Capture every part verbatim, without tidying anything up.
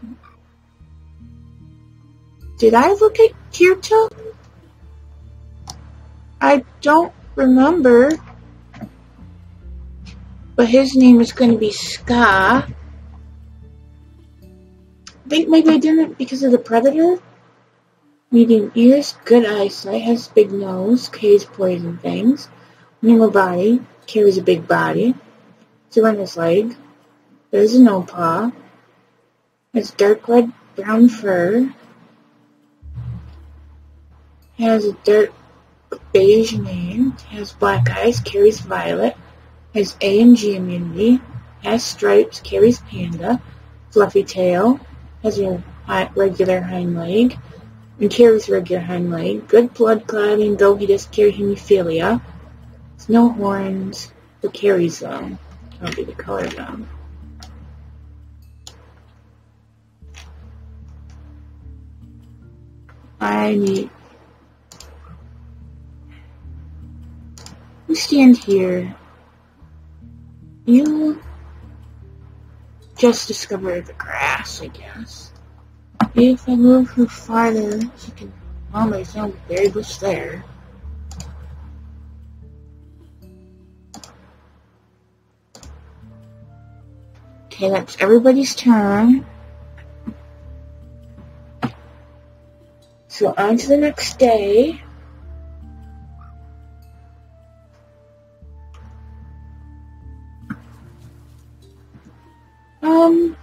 Did I look at Kirta? I don't remember. But his name is going to be Ska. I think maybe I didn't because of the predator. Medium ears, good eyesight, has big nose, carries poison things. Normal body, carries a big body. It's a runner's leg. There's a no paw. Has dark red brown fur. Has a dark beige mane. Has black eyes, carries violet. Has A and G immunity. Has stripes, carries panda. Fluffy tail. Has a regular hind leg. And carries regular hind leg. Good blood clotting, though he does carry hemophilia. Has no horns, but carries them. I'll be the color of them. I need... You stand here. You just discovered the grass, I guess. If I move her farther, she can... Oh, there's no berry bush there. Okay, that's everybody's turn. So on to the next day. Um...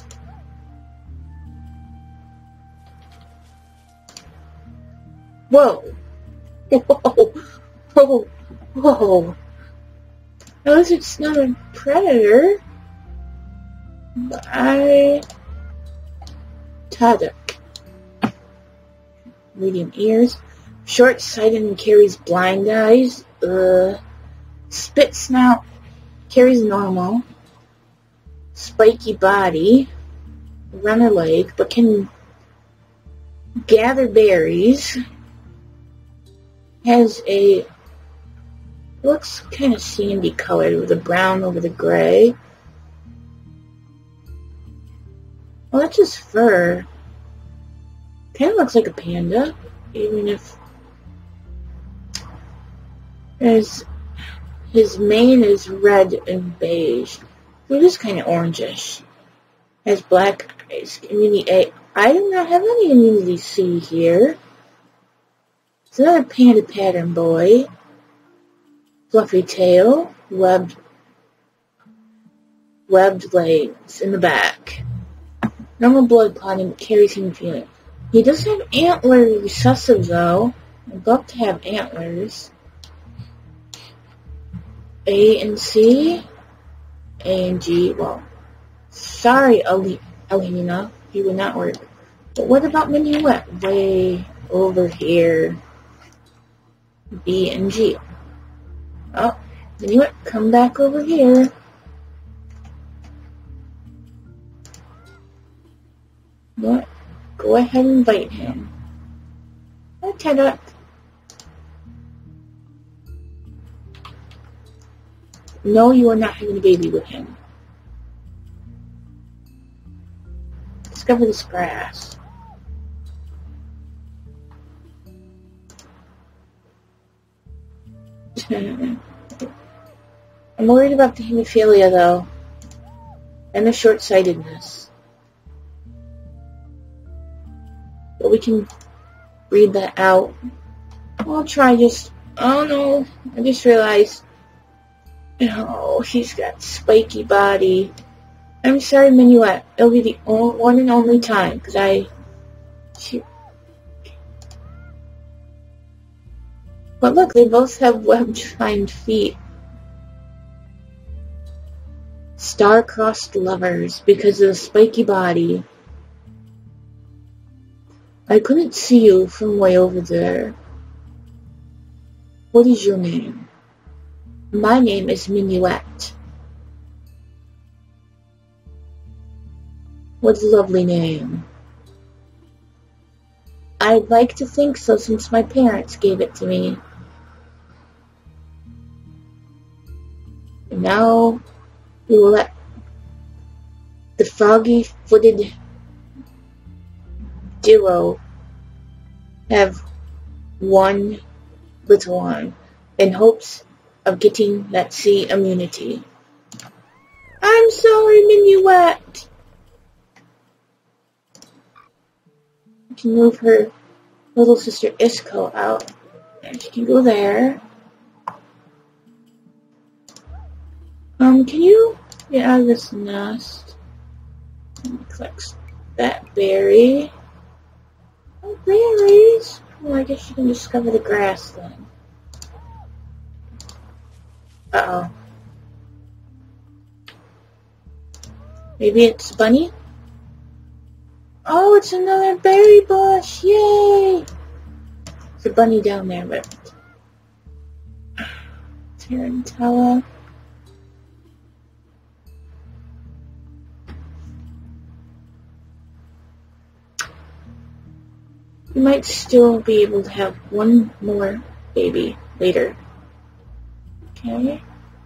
Whoa. Whoa. Whoa. Whoa. Unless it's not a predator. But I... Taduk. Medium ears. Short-sighted and carries blind eyes. Uh, spit snout. Carries normal. Spiky body. Runner leg. But can gather berries. Has a, looks kind of sandy colored with a brown over the gray. Well, that's just fur. Kind of looks like a panda, even if his, his mane is red and beige. It is kind of orangish. Has black eyes. Immunity A. I do not have any immunity C here. It's another panda pattern boy. Fluffy tail, webbed, webbed legs in the back. Normal blood clotting, carries hemophilia. He does have antler recessive though. I'd love to have antlers. A and C, A and G. Well, sorry, Alina, he would not work. But what about Minuet? Way over here. B and G. Oh, Minuet, come back over here. What? Go ahead and invite him. Hi, Taduk. No, you are not having a baby with him. Discover this grass. I'm worried about the hemophilia, though. And the short-sightedness. But we can read that out. I'll try just... Oh, no. I just realized... Oh, he's got spiky body. I'm sorry, Minuet. It'll be the only, one and only time, because I... She, but look, they both have webbed hind feet. Star-crossed lovers, because of the spiky body. I couldn't see you from way over there. What is your name? My name is Minuet. What a lovely name. I'd like to think so since my parents gave it to me. And now we will let the froggy-footed duo have one little one in hopes of getting that C immunity. I'm sorry, Minuet. I can move her little sister Isco out. And she can go there. Um, can you get out of this nest? And collect that berry. Oh, berries. Well, I guess you can discover the grass then. Uh-oh. Maybe it's Bunny? Oh, it's another berry bush! Yay! There's a bunny down there, but... Tarantella. You might still be able to have one more baby later. Okay.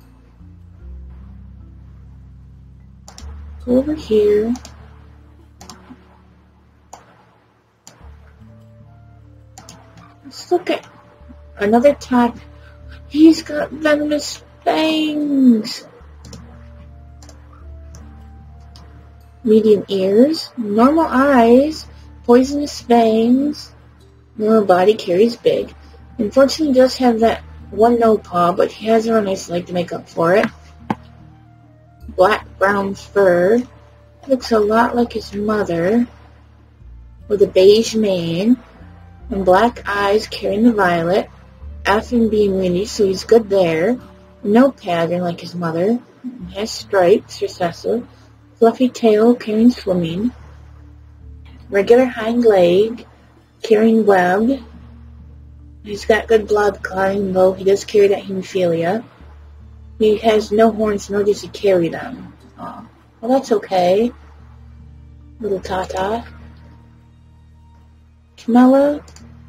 Go over here. Let's look at another type. He's got venomous fangs. Medium ears, normal eyes, poisonous fangs, normal body, carries big. Unfortunately, he does have that one no paw, but he has a nice leg to make up for it. Black brown fur, looks a lot like his mother, with a beige mane, and black eyes, carrying the violet. F and B immunity, so he's good there. No pattern like his mother. Has stripes, recessive. Fluffy tail, carrying swimming. Regular hind leg, carrying web. He's got good blood clotting, though he does carry that hemophilia. He has no horns, nor does he carry them. Oh, well, that's okay. Little Tata. Camilla.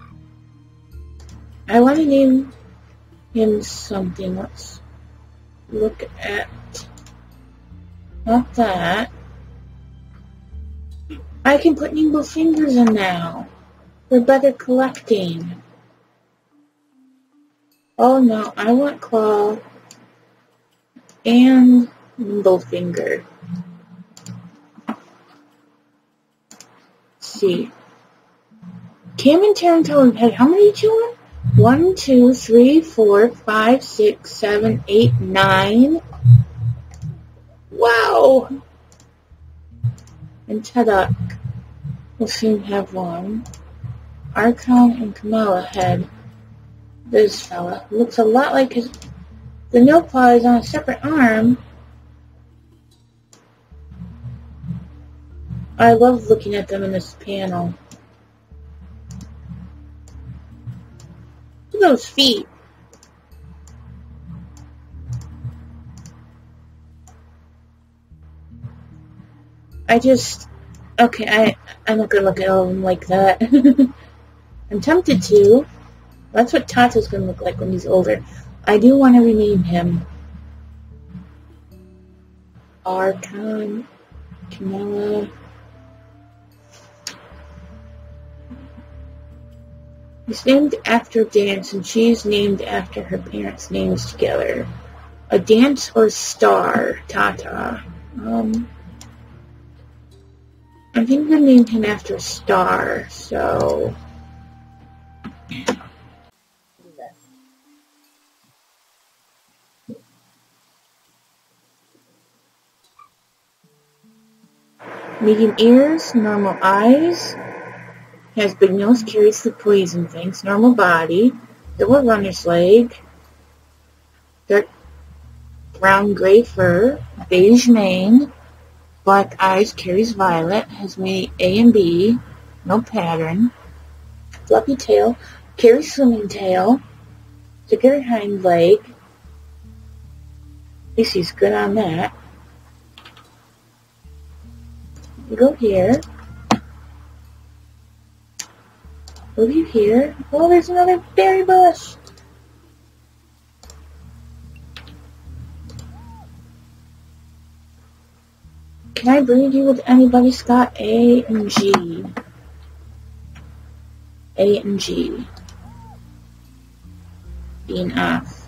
I want to name him something. Let's look at... Not that. I can put nimble fingers in now. For better collecting. Oh no, I want claw and nimble finger. Let's see. Cam and Tarantella had how many children? One, two, three, four, five, six, seven, eight, nine. Wow! And Tedok will soon have one. Archon and Kamala had this fella. Looks a lot like his... The no paw is on a separate arm. I love looking at them in this panel. Look at those feet. I just... Okay, I, I'm not going to look at all of them like that. I'm tempted to. That's what Tato's going to look like when he's older. I do want to rename him. Archon, Camilla. He's named after a dance, and she's named after her parents' names together. A dance or star, Tata. Um... I think we named him after a star, so... Medium ears, normal eyes, has big nose, carries the poison things, normal body, double runner's leg, dark brown gray fur, beige mane, black eyes, carries violet, has made A and B, no pattern, fluffy tail, carries swimming tail, thicker hind leg, at least he's good on that. We go here, over here, oh there's another berry bush. Can I breed you with anybody, Scott? A and G. A and G. B and F.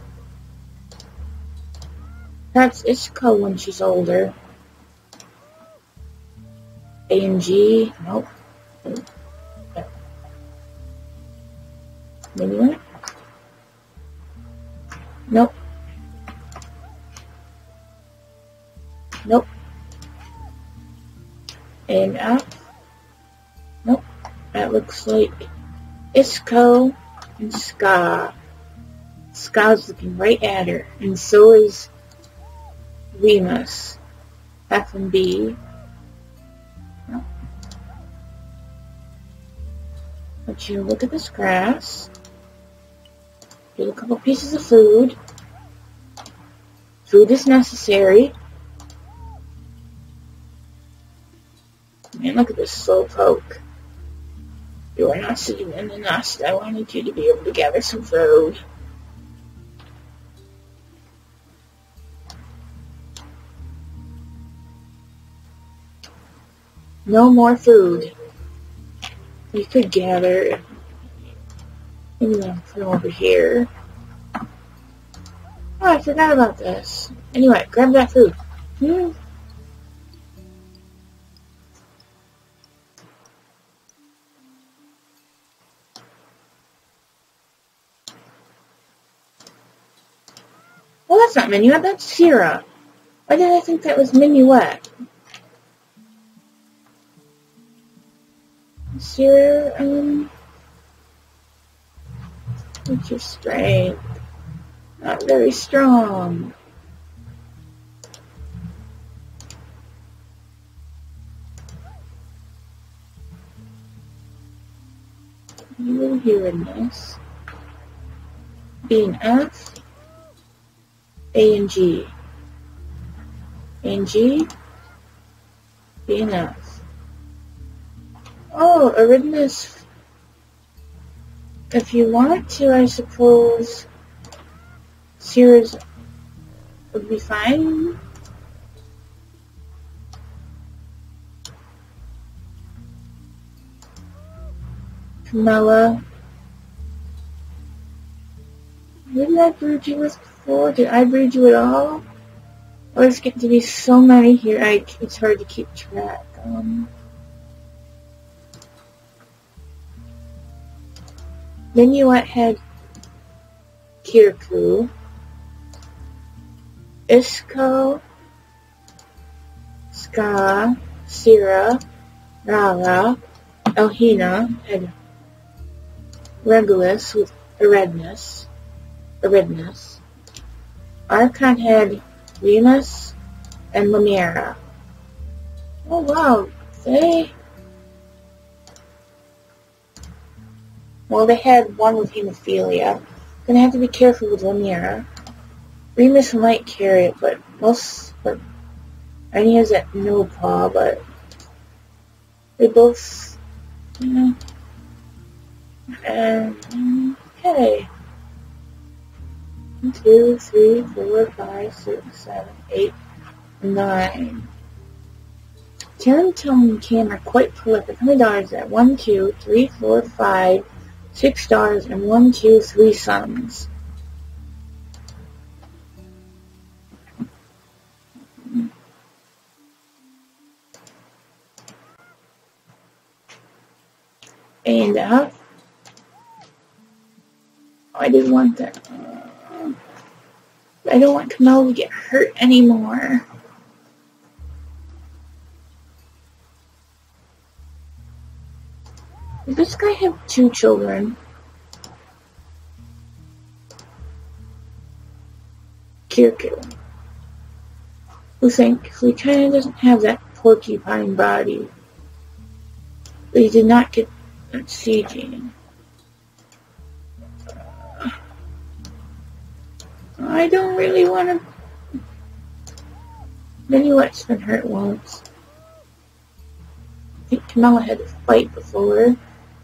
Perhaps Ishko when she's older. A and G. Nope. Maybe what? Nope. Nope. A and F. Nope. That looks like Ishko and Ska. Ska's looking right at her, and so is Remus. F and B. Nope. Let you look at this grass. Get a couple pieces of food. Food is necessary. Man, look at this slowpoke. You are not sitting in the nest. I wanted you to be able to gather some food. No more food. You could gather. Maybe I'll put them over here. Oh, I forgot about this. Anyway, grab that food. Hmm. Well, that's not Minuet, that's Sierra. Why did I think that was Minuet? Sierra, um... what's your strength? Not very strong. You will hear in this. B and F. A and G. A and G. B and F. Oh, arrhythmus. If you want to, I suppose Sierra's would be fine. Camilla. Who did I breed you with before? Did I breed you at all? Oh, there's getting to be so many here, I, it's hard to keep track. Um, Minuet had Kirku, Ishko, Ska, Sierra, Rara, Elhina had Regulus with Erednus, Erednus. Archon had Remus and Lemira. Oh wow, they... Well, they had one with hemophilia. Gonna have to be careful with Lemira. Remus might carry it, but most... But, and he has that no paw, but... They both... You know... And... Okay. One, two, three, four, five, six, seven, eight, nine. Tarantone and Cam are quite prolific. How many daughters is that? One, two, three, four, five, six daughters, and one, two, three sons. And uh, I didn't want that. Uh, I don't want Camille to get hurt anymore. Does this guy have two children? Kirku. Who thankfully kind of doesn't have that porcupine body. But he did not get that C gene. Uh, I don't really want to... Minuet's been hurt once. I think Camilla had to fight before.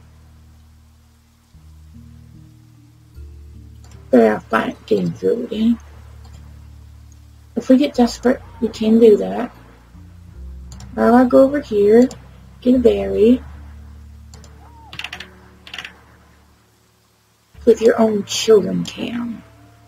But I'll find getting through again. If we get desperate, we can do that. I'll go over here, get a berry. with your own children can.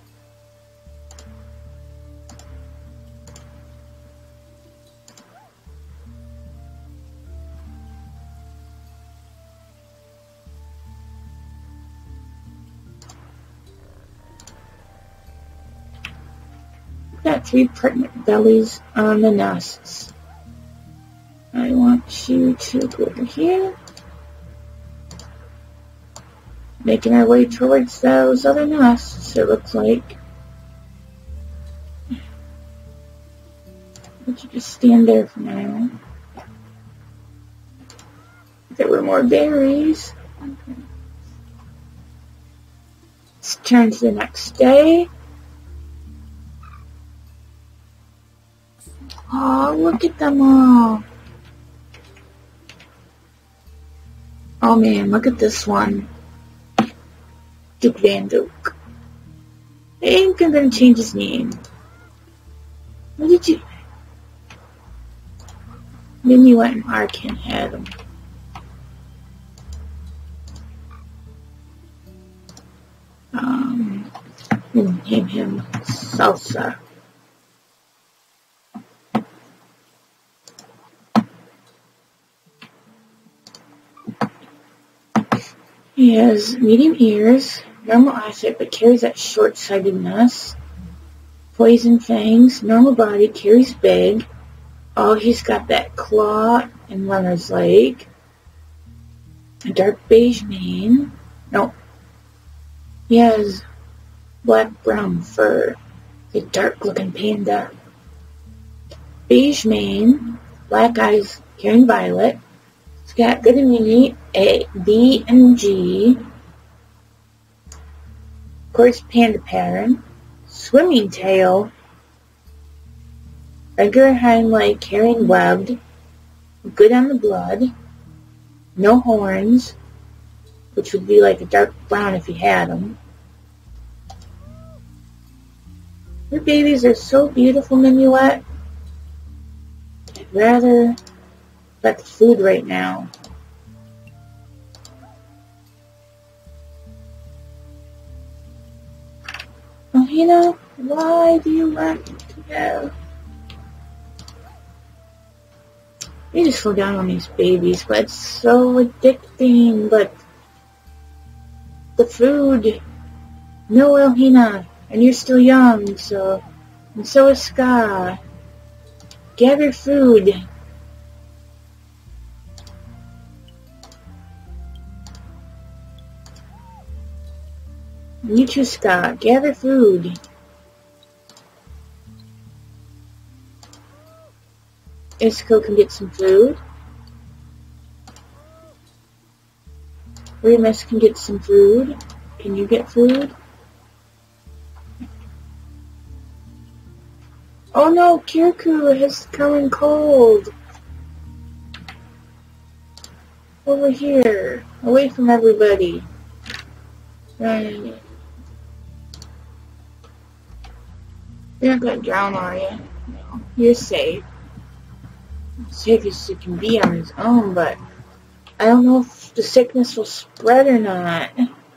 Got three pregnant bellies on the nests. I want you to go over here. Making our way towards those other nests, it looks like. Would you just stand there for now? There were more berries. Okay. Let's turn to the next day. Oh, look at them all. Oh man, look at this one. Duke Van Duke. I think I'm gonna change his name. What did you... Then you went and Arkin had him. Um, we'll name him Salsa. He has medium ears, normal eyesight, but carries that short-sightedness. Poison fangs, normal body, carries big. Oh, he's got that claw and runner's leg. A dark beige mane. No. He has black-brown fur. A dark-looking panda. Beige mane, black eyes, carrying violet. It's got good immunity, A, B, and G. Of course, panda pattern. Swimming tail. Regular hind leg, carrying webbed. Good on the blood. No horns, which would be like a dark brown if you had them. Your babies are so beautiful, Minuet. I'd rather let the food right now. Oh, you know, why do you want to go? You just slow down on these babies, but it's so addicting. But the food, no, Elhina, and you're still young, so, and so is Ska. Gather food. You too, Ska. Gather food. Isco can get some food. Remus can get some food. Can you get food? Oh no, Kirikou has common cold. Over here. Away from everybody. Right. You're not gonna drown, are you? No. You're safe. Safe as he can be on his own, but I don't know if the sickness will spread or not.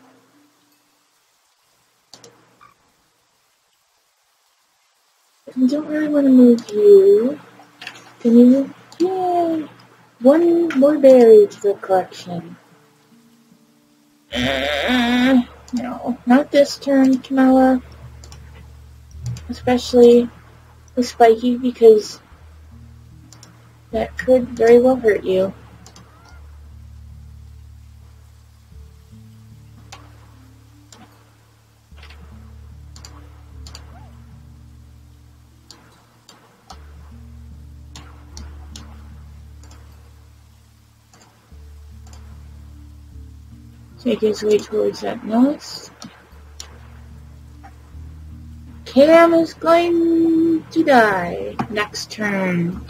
I don't really want to move you. Can you? Yay! One more berry to the collection. Uh, no, not this turn, Camilla. Especially with Spiky, because that could very well hurt you. Take his way towards that nest. Cam is going to die next turn.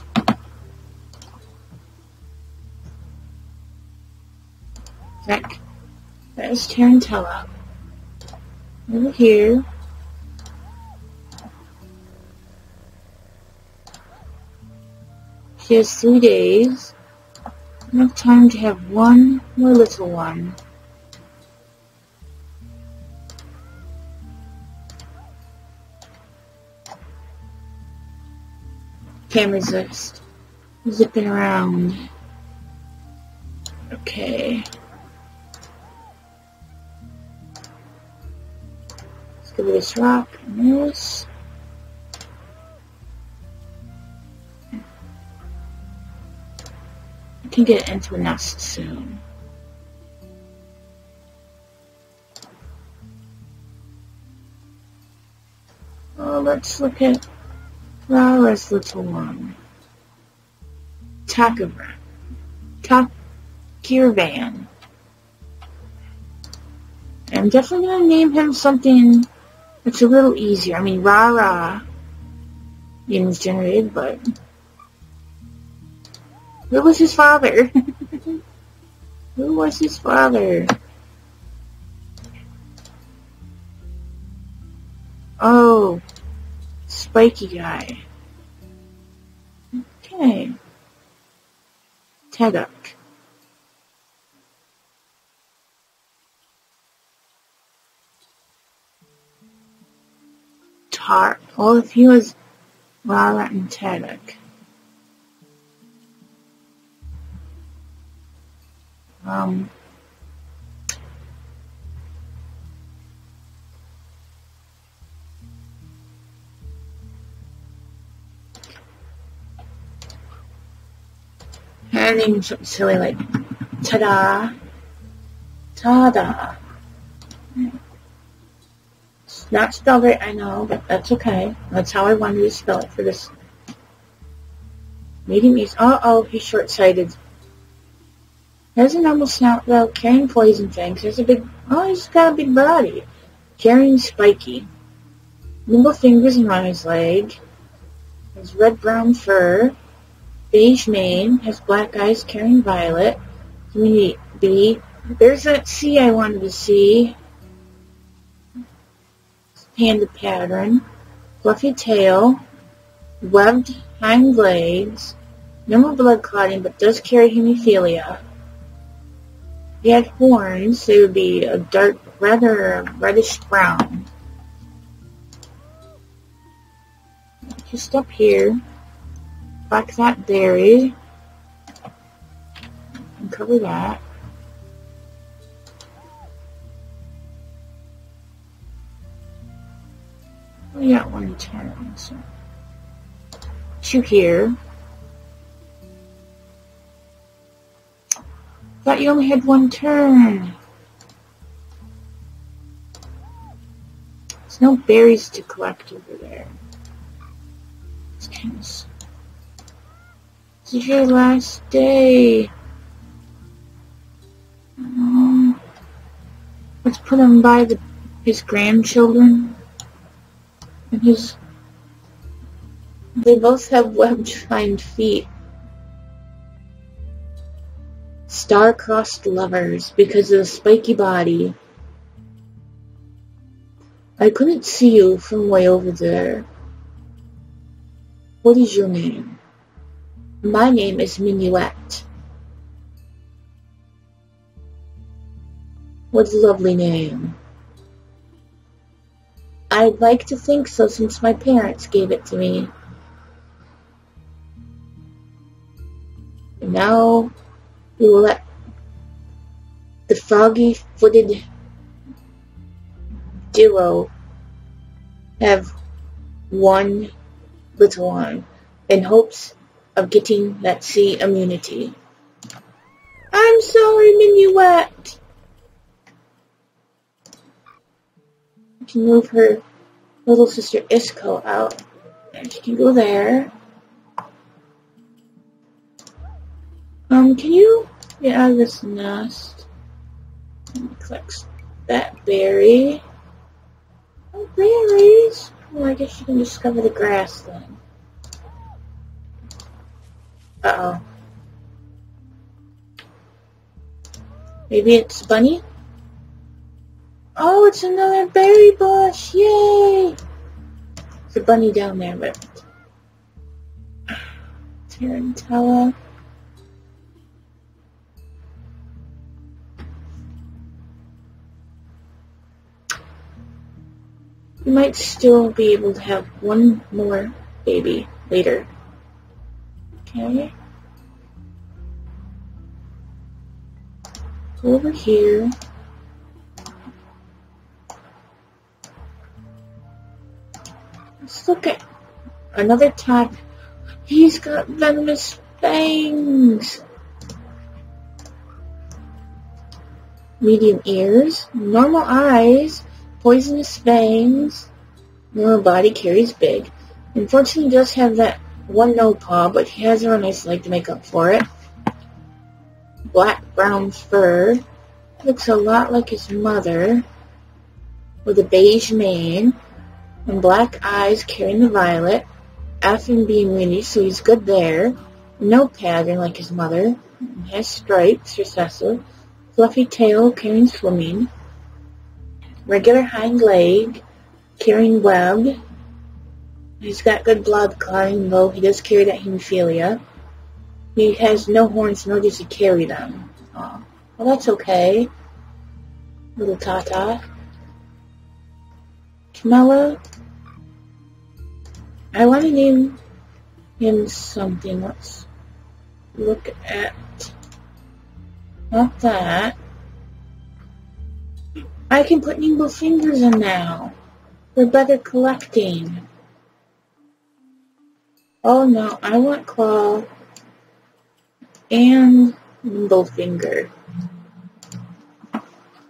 Zach, there's Tarantella. Over here. She has three days. Enough time to have one more little one. Can't resist. Zipping around. Okay. Let's go with this rock and this. I can get into a nest soon. Oh, let's look at Laura's little one. Takavan. Takirvan. I'm definitely going to name him something that's a little easier. I mean, Rara name was generated, but who was his father? Who was his father? Oh, spiky guy. Okay. Teduk. Tar. All if he was Rara and Teduk. Um. I named something silly like ta-da, ta-da. It's not spelled right, I know, but that's okay. That's how I wanted to spell it for this. Medium east. Uh oh, he's short-sighted. Has a normal snout though, carrying poison fangs. There's a big. Oh, he's got a big body. Carrying spiky. Nimble fingers and on his leg. Has red-brown fur. Beige mane, has black eyes, carrying violet. Community B. There's that C I wanted to see. Panda pattern. Fluffy tail. Webbed hind legs. No blood clotting, but does carry hemophilia. If he had horns, they would be a dark, rather reddish brown. Just up here. Black that berry. And cover that. We got one turn, so two here. Thought you only had one turn. There's no berries to collect over there. It's kind of. This is your last day. Oh, let's put him by the, his grandchildren. And his. They both have webbed hind feet. Star-crossed lovers because of the spiky body. I couldn't see you from way over there. What is your name? My name is Minuet. What a lovely name. I'd like to think so since my parents gave it to me. And now we will let the froggy-footed duo have one little one in hopes of getting that sea immunity. I'm sorry, Minuet. I can move her little sister Isco out. And she can go there. Um, can you get out of this nest? And collect that berry. Oh, berries. Well, I guess you can discover the grass then. Uh-oh. Maybe it's Bunny? Oh, it's another berry bush! Yay! There's a bunny down there, but... Tarantella. You might still be able to have one more baby later. Okay. Go over here. Let's look at another type. He's got venomous fangs. Medium ears, normal eyes, poisonous fangs, normal body, carries big. Unfortunately, he does have that one no paw, but he has a nice leg to make up for it. Black brown fur, looks a lot like his mother, with a beige mane, and black eyes, carrying the violet. F and B immunity, so he's good there. No pattern like his mother. Has stripes, recessive. Fluffy tail, carrying swimming. Regular hind leg, carrying web. He's got good blood clotting, though he does carry that hemophilia. He has no horns, nor does he carry them. Oh, well, that's okay. Little Tata. Camilla. I want to name him something. Let's look at... Not that. I can put nimble fingers in now. For better collecting. Oh no, I want claw and nimble finger. Let's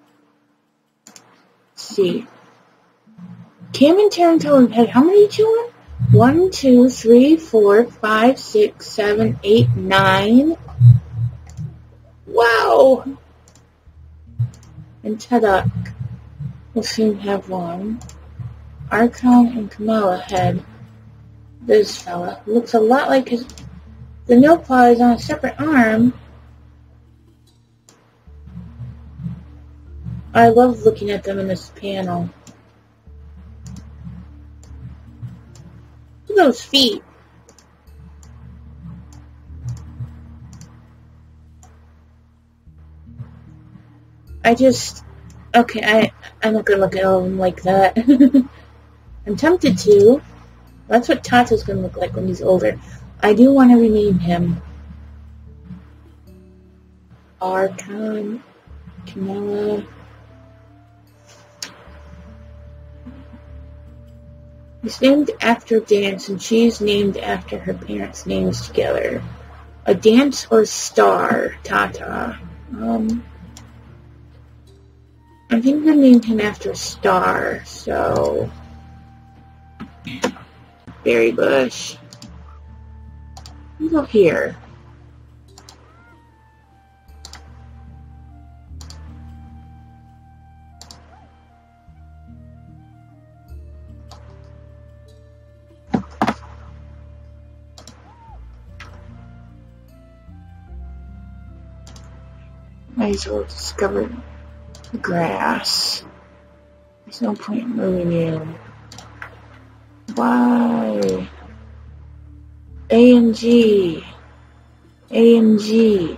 see. Cam and Tarantella had how many children? One, two, three, four, five, six, seven, eight, nine. Wow! And Tedok will soon have one. Archon and Kamala had this fella. Looks a lot like his... The no paw is on a separate arm. I love looking at them in this panel. Look at those feet. I just, okay, I, I'm not going to look at them like that. I'm tempted to. That's what Tata's going to look like when he's older. I do want to rename him. Archon, Camilla. He's named after a dance, and she's named after her parents' names together. A dance or star, Tata. Um... I think we named him after a star, so... Berry bush. You go here. Might as well discover the grass. There's no point in moving you. Why? A and G. A and G.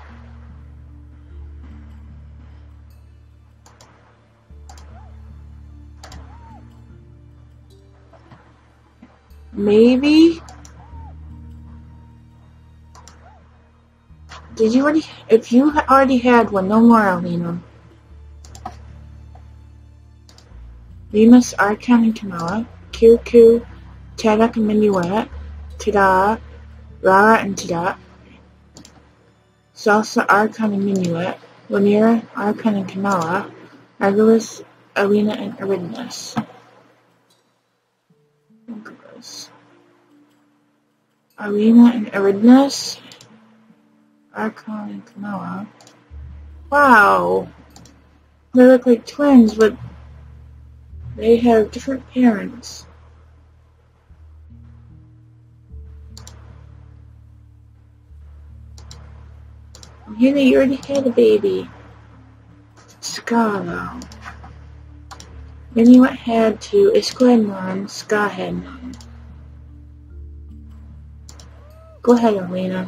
Maybe? Did you already... If you already had one, no more, Alina. Remus, Archon, and Kamala. Kirku, Tadok, and Minuet. Tada, Rara, and Tada. Salsa, Archon, and Minuet. Lamira, Archon, and Kamala. Regulus, Alina, and Aridnus. Look at this. Alina and Aridnus. Archon and Kamala. Wow! They look like twins, but they have different parents. And here they already had a baby. Ska, though. Minuet had two. Isco had none. Ska had none. Go ahead, Alina.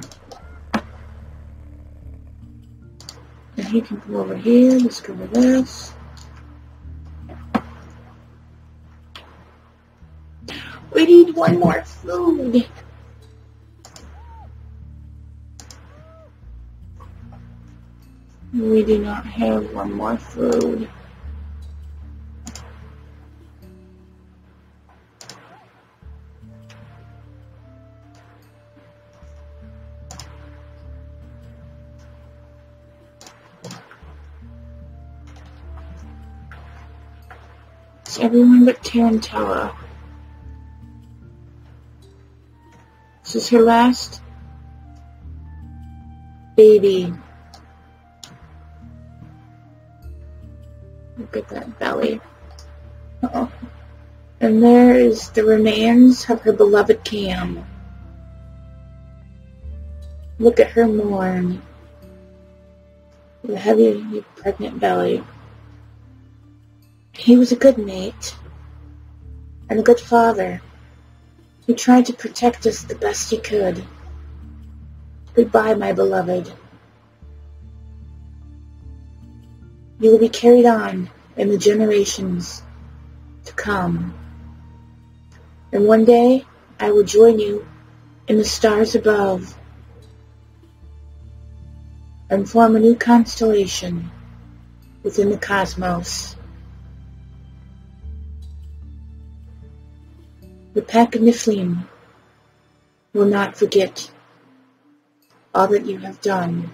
And he can come over here, discover this. We need one more food. We do not have one more food. It's everyone but Tarantella. This is her last baby. Look at that belly. Uh-oh. And there is the remains of her beloved Cam. Look at her mourn. The heavy, pregnant belly. He was a good mate and a good father. He tried to protect us the best he could. Goodbye, my beloved. You will be carried on in the generations to come. And one day, I will join you in the stars above and form a new constellation within the cosmos. The pack of Niflheim will not forget all that you have done.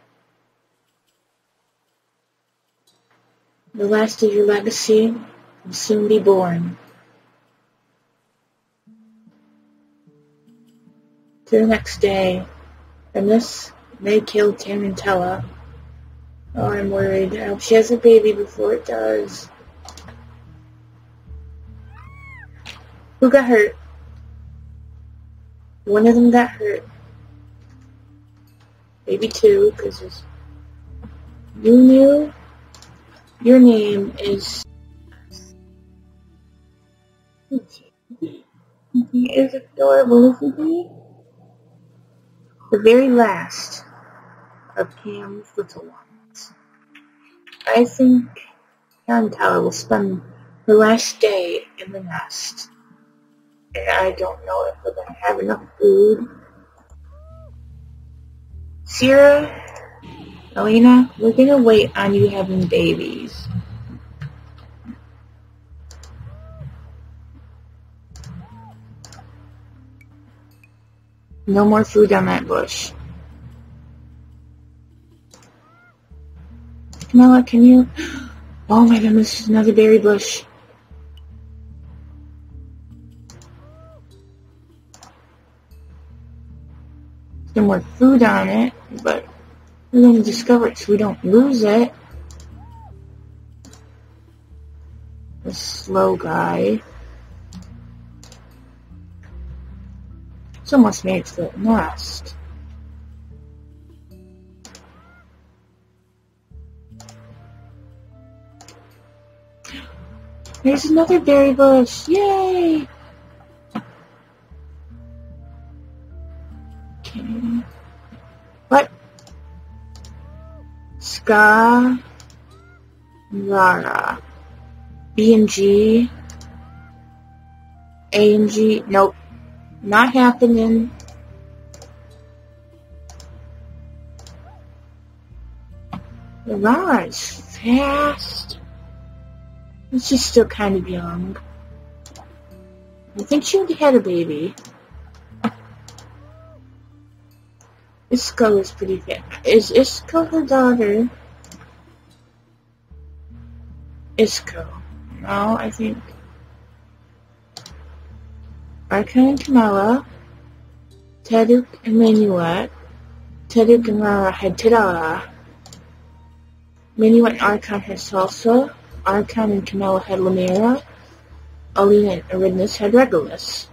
The last of your legacy will soon be born. To the next day, and this may kill Tarantella. Oh, I'm worried. I hope she has a baby before it does. Who got hurt? One of them got hurt. Maybe two, because there's... You knew your name is... He is adorable, isn't he? The very last of Cam's little ones. I think Tarantella will spend her last day in the nest. And I don't know if we're going to have enough food. Sierra, Elena, we're going to wait on you having babies. No more food on that bush. Camilla, can you... Oh my goodness, there's another berry bush. No more food on it, but we're going to discover it so we don't lose it. The slow guy. It's almost made it to the nest. There's another berry bush. Yay! What? Ska, Rara, B and G, A and G. Nope, not happening. The Rara is fast. She's still kind of young. I think she already had a baby. Isco is pretty fit. Is Isco her daughter? Isco. No, I think Arkan and Kamala, Taduk and Minuet, Taduk and Rara had Tidara. Minuet and Arkan had Salsa, Arkan and Kamala had Lamira, Alina and Aridnus had Regulus.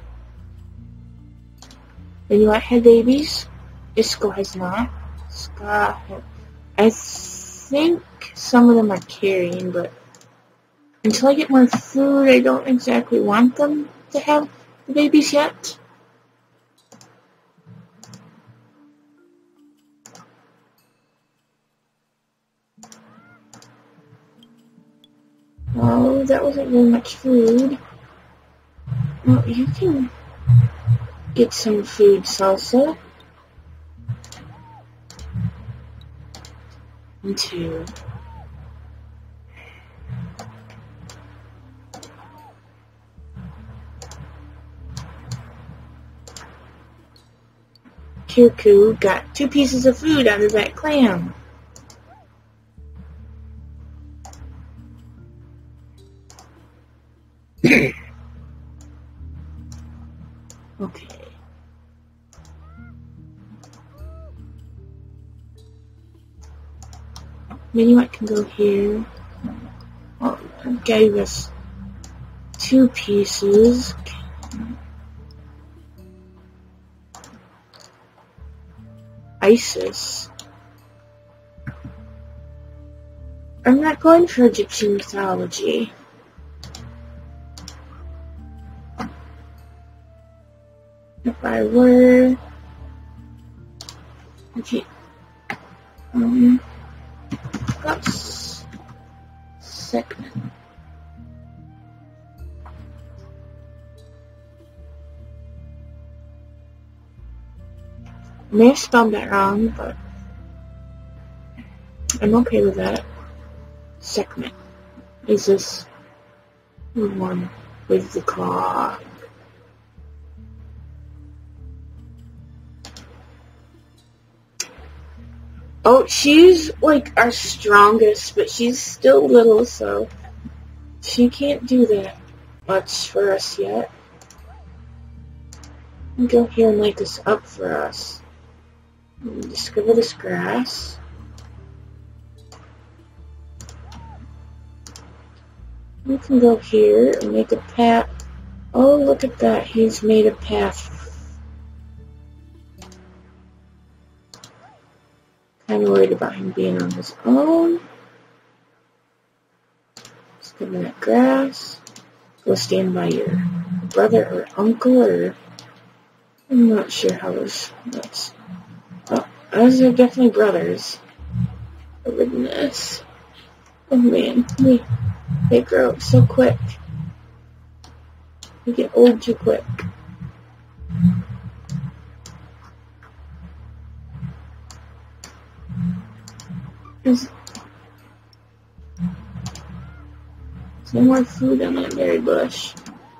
Minuet had babies. Isco has not. Scott, I think some of them are carrying, but until I get more food, I don't exactly want them to have the babies yet. Oh, that wasn't very much food. Well, you can get some food, Salsa. into Kirku got two pieces of food out of that clam. Okay. Minuet can go here. Oh, gave us two pieces. Isis. I'm not going for Egyptian mythology. If I were... Okay. Um... That's... Segment. I may have spelled that wrong, but I'm okay with that. Segment is this one with the claw. Oh, she's like our strongest, but she's still little, so she can't do that much for us yet. Go here and light this up for us. Discover this grass. We can go here and make a path. Oh, look at that. He's made a path. Kind of worried about him being on his own. Discover that grass. Go stand by your brother or uncle, or I'm not sure how this looks. Oh, those are definitely brothers. Oh goodness. Oh man, we, they grow up so quick. They get old too quick. There's, there's no more food on that berry bush.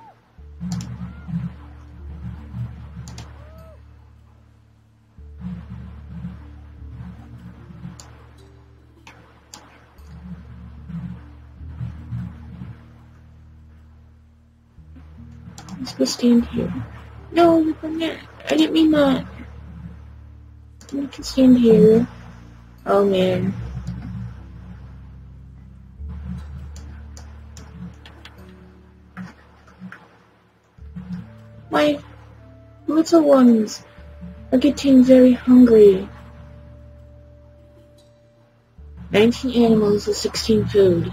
Let's go stand here. No, you can't. I didn't mean that. We can stand here. Oh man. My little ones are getting very hungry. nineteen animals with sixteen food.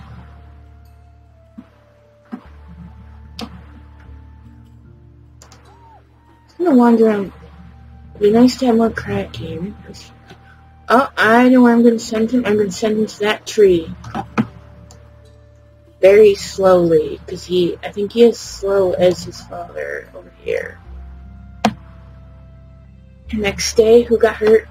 I'm gonna wander around. It'd be nice to have more cracking. Oh, I know where I'm gonna send him. I'm gonna send him to that tree. Very slowly, because he, I think he is slow as his father over here. And next day, who got hurt?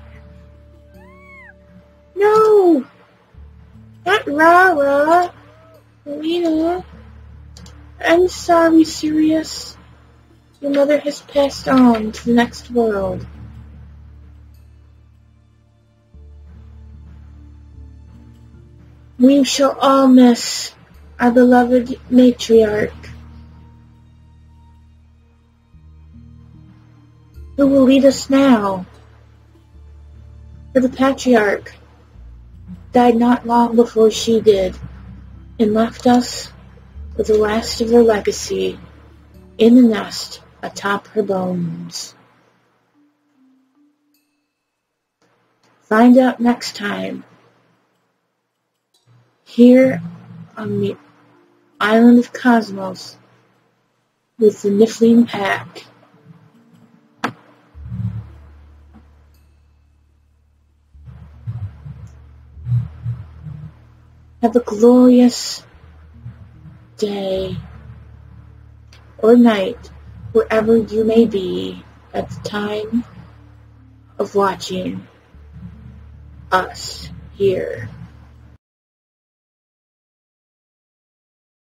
No! Not Rara! Lena! I'm sorry, Sirius. Your mother has passed on to the next world. We shall all miss our beloved matriarch. Who will lead us now? For the patriarch died not long before she did, and left us with the last of her legacy in the nest atop her bones. Find out next time, here on the island of Cosmos with the Niflheim pack. Have a glorious day or night wherever you may be at the time of watching us here.